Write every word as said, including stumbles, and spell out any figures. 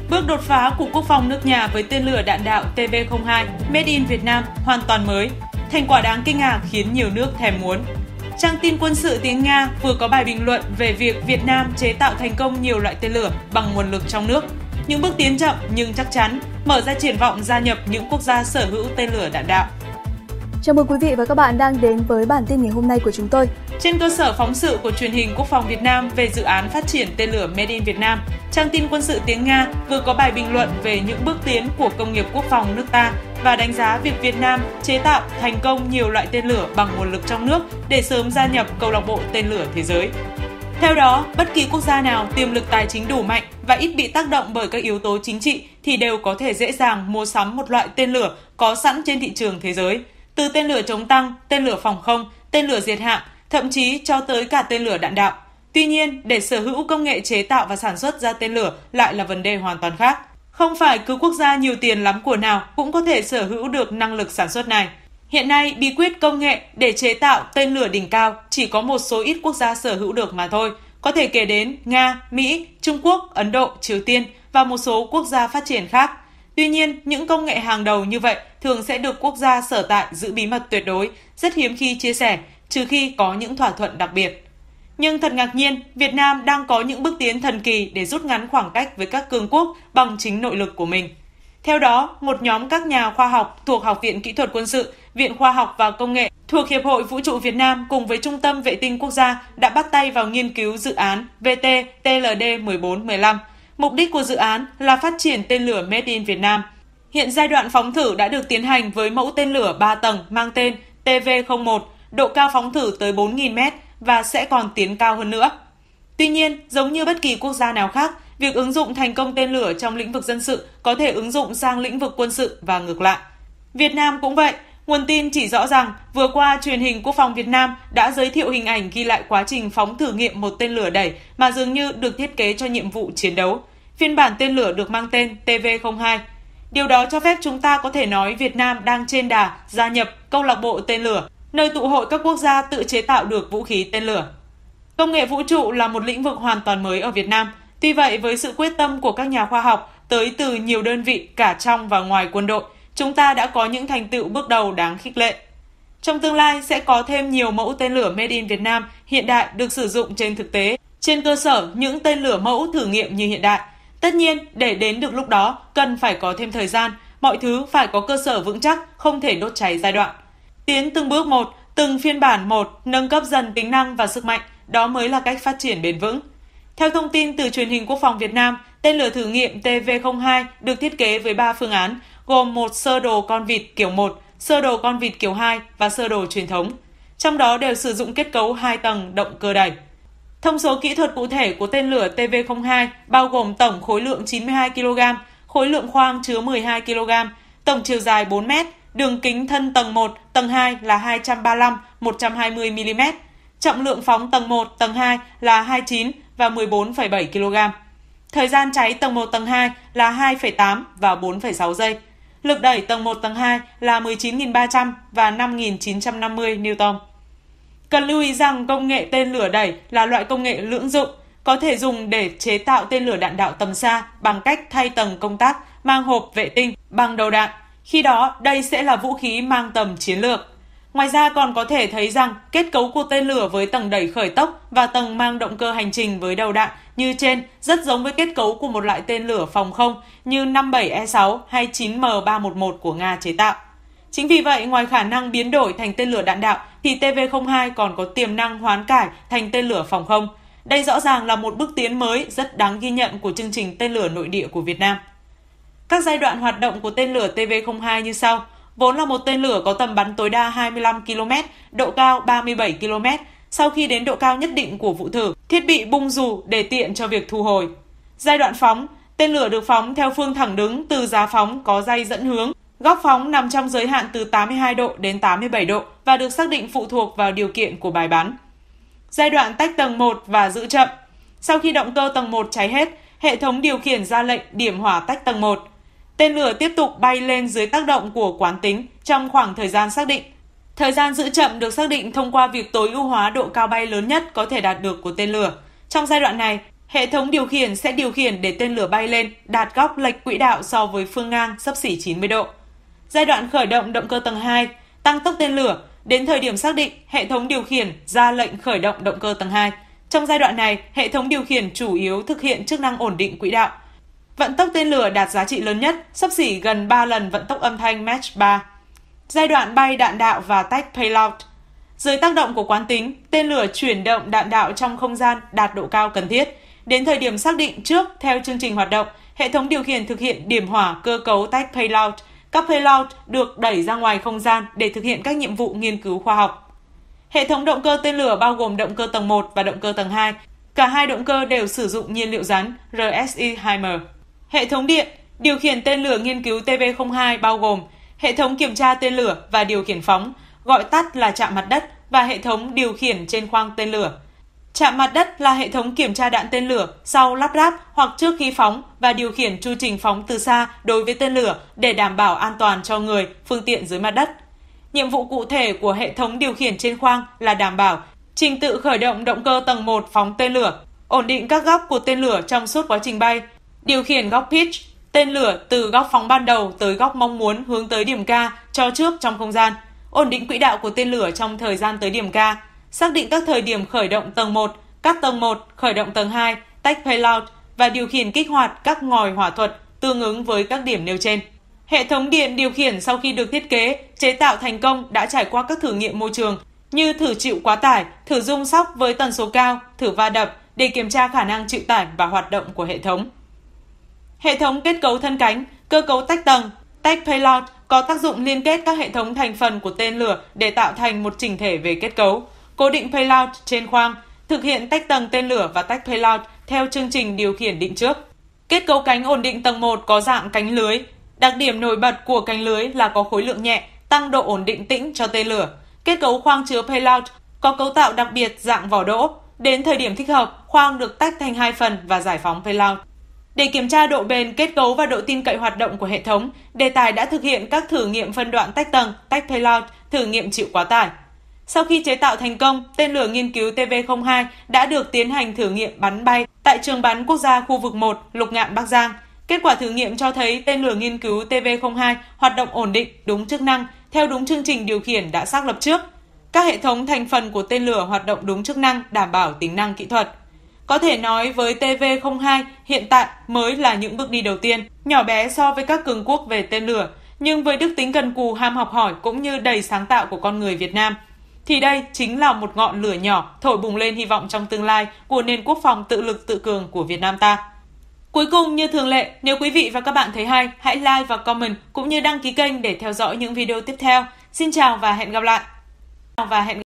Bước đột phá của quốc phòng nước nhà với tên lửa đạn đạo T V không hai Made in Việt Nam hoàn toàn mới. Thành quả đáng kinh ngạc khiến nhiều nước thèm muốn. Trang tin quân sự tiếng Nga vừa có bài bình luận về việc Việt Nam chế tạo thành công nhiều loại tên lửa bằng nguồn lực trong nước. Những bước tiến chậm nhưng chắc chắn, mở ra triển vọng gia nhập những quốc gia sở hữu tên lửa đạn đạo. Chào mừng quý vị và các bạn đang đến với bản tin ngày hôm nay của chúng tôi. Trên cơ sở phóng sự của truyền hình Quốc phòng Việt Nam về dự án phát triển tên lửa Made in Việt Nam, trang tin quân sự tiếng Nga vừa có bài bình luận về những bước tiến của công nghiệp quốc phòng nước ta và đánh giá việc Việt Nam chế tạo thành công nhiều loại tên lửa bằng nguồn lực trong nước để sớm gia nhập câu lạc bộ tên lửa thế giới. Theo đó, bất kỳ quốc gia nào tiềm lực tài chính đủ mạnh và ít bị tác động bởi các yếu tố chính trị thì đều có thể dễ dàng mua sắm một loại tên lửa có sẵn trên thị trường thế giới. Từ tên lửa chống tăng, tên lửa phòng không, tên lửa diệt hạm, thậm chí cho tới cả tên lửa đạn đạo. Tuy nhiên, để sở hữu công nghệ chế tạo và sản xuất ra tên lửa lại là vấn đề hoàn toàn khác. Không phải cứ quốc gia nhiều tiền lắm của nào cũng có thể sở hữu được năng lực sản xuất này. Hiện nay, bí quyết công nghệ để chế tạo tên lửa đỉnh cao chỉ có một số ít quốc gia sở hữu được mà thôi. Có thể kể đến Nga, Mỹ, Trung Quốc, Ấn Độ, Triều Tiên và một số quốc gia phát triển khác. Tuy nhiên, những công nghệ hàng đầu như vậy thường sẽ được quốc gia sở tại giữ bí mật tuyệt đối, rất hiếm khi chia sẻ, trừ khi có những thỏa thuận đặc biệt. Nhưng thật ngạc nhiên, Việt Nam đang có những bước tiến thần kỳ để rút ngắn khoảng cách với các cường quốc bằng chính nội lực của mình. Theo đó, một nhóm các nhà khoa học thuộc Học viện Kỹ thuật Quân sự, Viện Khoa học và Công nghệ thuộc Hiệp hội Vũ trụ Việt Nam cùng với Trung tâm Vệ tinh Quốc gia đã bắt tay vào nghiên cứu dự án V T T L D mười bốn mười lăm. Mục đích của dự án là phát triển tên lửa Made in Việt Nam. Hiện giai đoạn phóng thử đã được tiến hành với mẫu tên lửa ba tầng mang tên T V không một, độ cao phóng thử tới bốn nghìn mét và sẽ còn tiến cao hơn nữa. Tuy nhiên, giống như bất kỳ quốc gia nào khác, việc ứng dụng thành công tên lửa trong lĩnh vực dân sự có thể ứng dụng sang lĩnh vực quân sự và ngược lại. Việt Nam cũng vậy. Nguồn tin chỉ rõ rằng vừa qua truyền hình Quốc phòng Việt Nam đã giới thiệu hình ảnh ghi lại quá trình phóng thử nghiệm một tên lửa đẩy mà dường như được thiết kế cho nhiệm vụ chiến đấu. Phiên bản tên lửa được mang tên T V không hai. Điều đó cho phép chúng ta có thể nói Việt Nam đang trên đà gia nhập câu lạc bộ tên lửa, nơi tụ hội các quốc gia tự chế tạo được vũ khí tên lửa. Công nghệ vũ trụ là một lĩnh vực hoàn toàn mới ở Việt Nam. Tuy vậy, với sự quyết tâm của các nhà khoa học tới từ nhiều đơn vị cả trong và ngoài quân đội, chúng ta đã có những thành tựu bước đầu đáng khích lệ. Trong tương lai sẽ có thêm nhiều mẫu tên lửa Made in Việt Nam hiện đại được sử dụng trên thực tế, trên cơ sở những tên lửa mẫu thử nghiệm như hiện đại. Tất nhiên, để đến được lúc đó, cần phải có thêm thời gian, mọi thứ phải có cơ sở vững chắc, không thể đốt cháy giai đoạn. Tiến từng bước một, từng phiên bản một, nâng cấp dần tính năng và sức mạnh, đó mới là cách phát triển bền vững. Theo thông tin từ truyền hình Quốc phòng Việt Nam, tên lửa thử nghiệm T V không hai được thiết kế với ba phương án, gồm một sơ đồ con vịt kiểu một, sơ đồ con vịt kiểu hai và sơ đồ truyền thống. Trong đó đều sử dụng kết cấu hai tầng động cơ đẩy. Thông số kỹ thuật cụ thể của tên lửa T V không hai bao gồm tổng khối lượng chín mươi hai ki lô gam, khối lượng khoang chứa mười hai ki lô gam, tổng chiều dài bốn mét, đường kính thân tầng một, tầng hai là hai trăm ba mươi lăm - một trăm hai mươi mi-li-mét, trọng lượng phóng tầng một, tầng hai là hai mươi chín và mười bốn phẩy bảy ki lô gam. Thời gian cháy tầng một, tầng hai là hai phẩy tám và bốn phẩy sáu giây. Lực đẩy tầng một, tầng hai là mười chín nghìn ba trăm và năm nghìn chín trăm năm mươi Newton. Cần lưu ý rằng công nghệ tên lửa đẩy là loại công nghệ lưỡng dụng, có thể dùng để chế tạo tên lửa đạn đạo tầm xa bằng cách thay tầng công tác mang hộp vệ tinh bằng đầu đạn. Khi đó, đây sẽ là vũ khí mang tầm chiến lược. Ngoài ra còn có thể thấy rằng kết cấu của tên lửa với tầng đẩy khởi tốc và tầng mang động cơ hành trình với đầu đạn như trên rất giống với kết cấu của một loại tên lửa phòng không như năm bảy E sáu hay chín M ba một một của Nga chế tạo. Chính vì vậy, ngoài khả năng biến đổi thành tên lửa đạn đạo thì T V không hai còn có tiềm năng hoán cải thành tên lửa phòng không. Đây rõ ràng là một bước tiến mới rất đáng ghi nhận của chương trình tên lửa nội địa của Việt Nam. Các giai đoạn hoạt động của tên lửa T V không hai như sau. Vốn là một tên lửa có tầm bắn tối đa hai mươi lăm ki lô mét, độ cao ba mươi bảy ki lô mét. Sau khi đến độ cao nhất định của vụ thử, thiết bị bung dù để tiện cho việc thu hồi. Giai đoạn phóng, tên lửa được phóng theo phương thẳng đứng từ giá phóng có dây dẫn hướng. Góc phóng nằm trong giới hạn từ tám mươi hai độ đến tám mươi bảy độ và được xác định phụ thuộc vào điều kiện của bài bắn. Giai đoạn tách tầng một và giữ chậm. Sau khi động cơ tầng một cháy hết, hệ thống điều khiển ra lệnh điểm hỏa tách tầng một. Tên lửa tiếp tục bay lên dưới tác động của quán tính trong khoảng thời gian xác định. Thời gian giữ chậm được xác định thông qua việc tối ưu hóa độ cao bay lớn nhất có thể đạt được của tên lửa. Trong giai đoạn này, Hệ thống điều khiển sẽ điều khiển để tên lửa bay lên đạt góc lệch quỹ đạo so với phương ngang xấp xỉ chín mươi độ. Giai đoạn khởi động động cơ tầng hai, tăng tốc tên lửa. Đến thời điểm xác định, hệ thống điều khiển ra lệnh khởi động động cơ tầng hai. Trong giai đoạn này, hệ thống điều khiển chủ yếu thực hiện chức năng ổn định quỹ đạo. Vận tốc tên lửa đạt giá trị lớn nhất, xấp xỉ gần ba lần vận tốc âm thanh Mach ba. Giai đoạn bay đạn đạo và tách payload. Dưới tác động của quán tính, tên lửa chuyển động đạn đạo trong không gian đạt độ cao cần thiết. Đến thời điểm xác định trước theo chương trình hoạt động, hệ thống điều khiển thực hiện điểm hỏa cơ cấu tách payload. Các payload được đẩy ra ngoài không gian để thực hiện các nhiệm vụ nghiên cứu khoa học. Hệ thống động cơ tên lửa bao gồm động cơ tầng một và động cơ tầng hai. Cả hai động cơ đều sử dụng nhiên liệu rắn R S I hai M. Hệ thống điện, điều khiển tên lửa nghiên cứu T V không hai bao gồm hệ thống kiểm tra tên lửa và điều khiển phóng, gọi tắt là chạm mặt đất, và hệ thống điều khiển trên khoang tên lửa. Chạm mặt đất là hệ thống kiểm tra đạn tên lửa sau lắp ráp hoặc trước khi phóng và điều khiển chu trình phóng từ xa đối với tên lửa để đảm bảo an toàn cho người, phương tiện dưới mặt đất. Nhiệm vụ cụ thể của hệ thống điều khiển trên khoang là đảm bảo trình tự khởi động động cơ tầng một phóng tên lửa, ổn định các góc của tên lửa trong suốt quá trình bay, điều khiển góc pitch, tên lửa từ góc phóng ban đầu tới góc mong muốn hướng tới điểm K cho trước trong không gian, ổn định quỹ đạo của tên lửa trong thời gian tới điểm K, xác định các thời điểm khởi động tầng một, cắt tầng một, khởi động tầng hai, tách payload và điều khiển kích hoạt các ngòi hỏa thuật tương ứng với các điểm nêu trên. Hệ thống điện điều khiển sau khi được thiết kế, chế tạo thành công đã trải qua các thử nghiệm môi trường như thử chịu quá tải, thử rung sóc với tần số cao, thử va đập để kiểm tra khả năng chịu tải và hoạt động của hệ thống. Hệ thống kết cấu thân cánh, cơ cấu tách tầng, tách payload có tác dụng liên kết các hệ thống thành phần của tên lửa để tạo thành một chỉnh thể về kết cấu, cố định payload trên khoang, thực hiện tách tầng tên lửa và tách payload theo chương trình điều khiển định trước. Kết cấu cánh ổn định tầng một có dạng cánh lưới. Đặc điểm nổi bật của cánh lưới là có khối lượng nhẹ, tăng độ ổn định tĩnh cho tên lửa. Kết cấu khoang chứa payload có cấu tạo đặc biệt dạng vỏ đỗ. Đến thời điểm thích hợp, khoang được tách thành hai phần và giải phóng payload. Để kiểm tra độ bền, kết cấu và độ tin cậy hoạt động của hệ thống, đề tài đã thực hiện các thử nghiệm phân đoạn tách tầng, tách payload, thử nghiệm chịu quá tải. Sau khi chế tạo thành công, tên lửa nghiên cứu T V không hai đã được tiến hành thử nghiệm bắn bay tại trường bắn quốc gia khu vực một, Lục Ngạn, Bắc Giang. Kết quả thử nghiệm cho thấy tên lửa nghiên cứu T V không hai hoạt động ổn định, đúng chức năng, theo đúng chương trình điều khiển đã xác lập trước. Các hệ thống thành phần của tên lửa hoạt động đúng chức năng, đảm bảo tính năng kỹ thuật. Có thể nói với T V không hai hiện tại mới là những bước đi đầu tiên, nhỏ bé so với các cường quốc về tên lửa, nhưng với đức tính cần cù, ham học hỏi cũng như đầy sáng tạo của con người Việt Nam, thì đây chính là một ngọn lửa nhỏ thổi bùng lên hy vọng trong tương lai của nền quốc phòng tự lực tự cường của Việt Nam ta. Cuối cùng, như thường lệ, nếu quý vị và các bạn thấy hay, hãy like và comment cũng như đăng ký kênh để theo dõi những video tiếp theo. Xin chào và hẹn gặp lại. Và hẹn